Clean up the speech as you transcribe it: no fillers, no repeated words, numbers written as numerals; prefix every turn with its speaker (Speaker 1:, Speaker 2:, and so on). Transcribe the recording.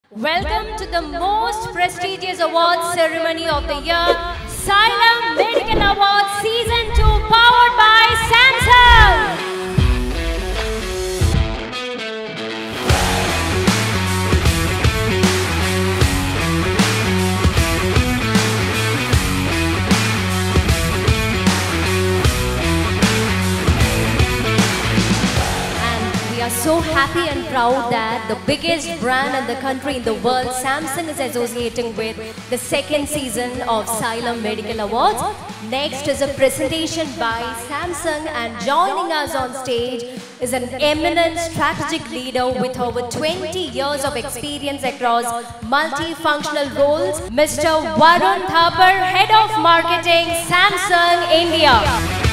Speaker 1: Welcome to the most prestigious awards ceremony of the year, Xylem Medical Awards Season 2, powered by Samsung. We are so happy and proud that the biggest brand in the country, in the world, Samsung, is associating with the second season of Xylem Medical Awards. Next is a presentation by Samsung, and joining us on stage is an eminent strategic leader with over 20 years of experience across multifunctional roles, Mr. Varun Thapar, Head of Marketing, Samsung India.